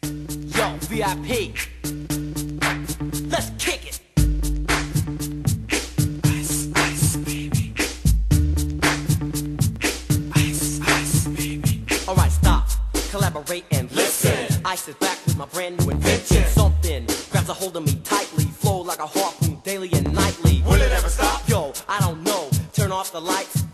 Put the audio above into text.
Yo, VIP. Let's kick it. Ice, ice, baby. Ice, ice, baby. Alright, stop. Collaborate and listen. Ice is back with my brand new invention. Something grabs a hold of me tightly. Flow like a harpoon daily and nightly. Will it ever stop? Yo, I don't know. Turn off the lights.